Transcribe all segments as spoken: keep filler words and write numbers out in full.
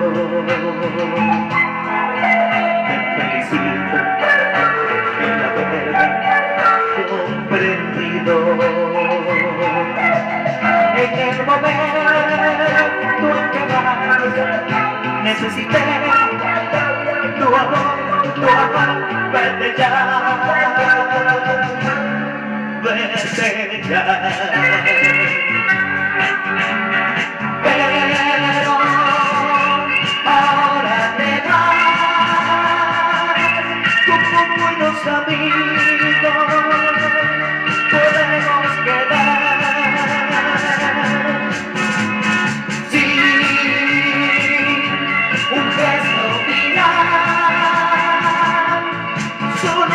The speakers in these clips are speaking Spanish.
Te felicito en haberme comprendido. En el momento en que más necesité tu amor, tu amor, vete ya, vete ya. Pero ahora te vas, como buenos amigos podemos quedar. Sí, un gesto final, solo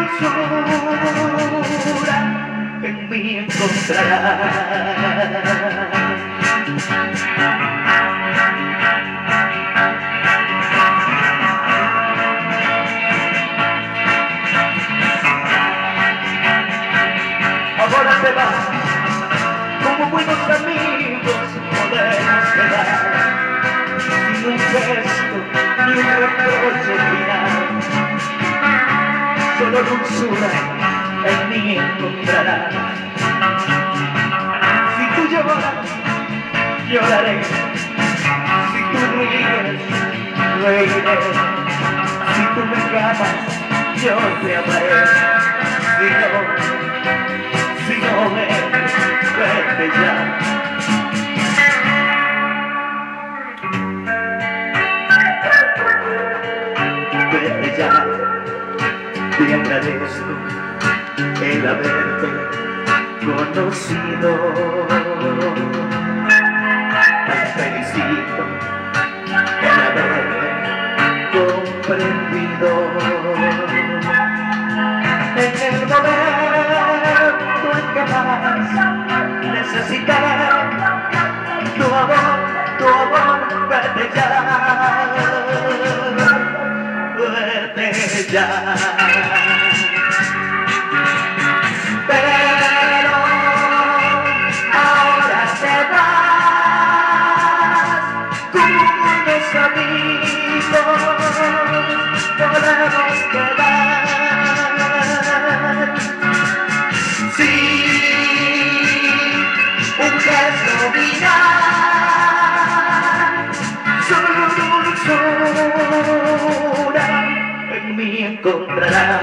dulzura en mí encontrarás. Ahora te vas, como buenos amigos podemos quedar, sin un gesto ni un reproche final, solo dulzura en mí encontrarás. Si tú lloras, lloraré, si tú ríes, reiré, si tú me amas, yo te amaré, si no, si no me vete ya. Vete ya, te agradezco el haberte conocido. Te felicito el haberme comprendido. En el momento en que más necesité tu amor, tu amor, vete ya, vete ya. Pero ahora te vas, como unos amigos podemos quedar. Sí, un gesto final, solo dulzura en mí encontrarás.